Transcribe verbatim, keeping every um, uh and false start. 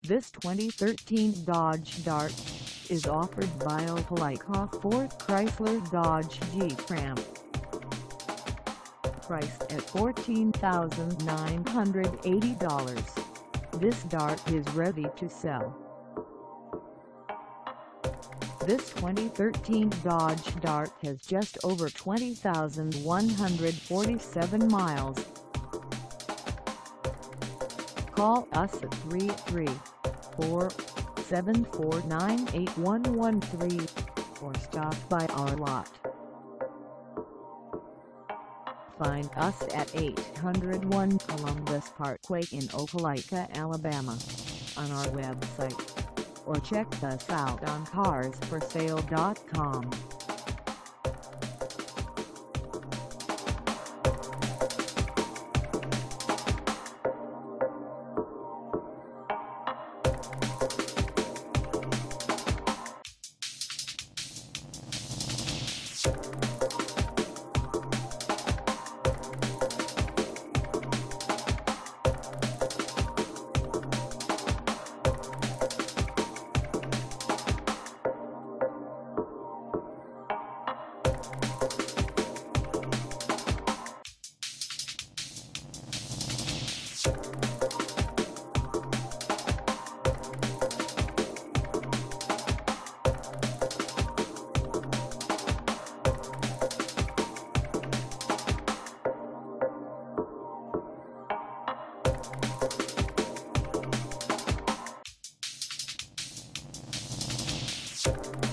This twenty thirteen Dodge Dart is offered by Opelika Ford Chrysler Dodge Jeep Ram. Priced at fourteen thousand nine hundred eighty dollars, this Dart is ready to sell. This twenty thirteen Dodge Dart has just over twenty thousand one hundred forty-seven miles. Call us at three three four, seven four nine, eight one one three or stop by our lot. Find us at eight oh one Columbus Parkway in Opelika, Alabama, on our website, or check us out on cars for sale dot com. You